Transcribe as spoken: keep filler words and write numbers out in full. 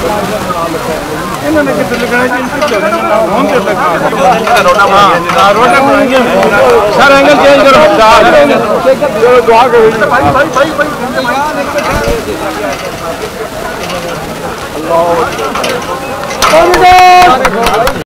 इन्होंने कितने लिखना है हम के तक रोटा बनाएंगे सर एंगल चेंज करो चलो दुआ करो भाई भाई भाई अल्लाह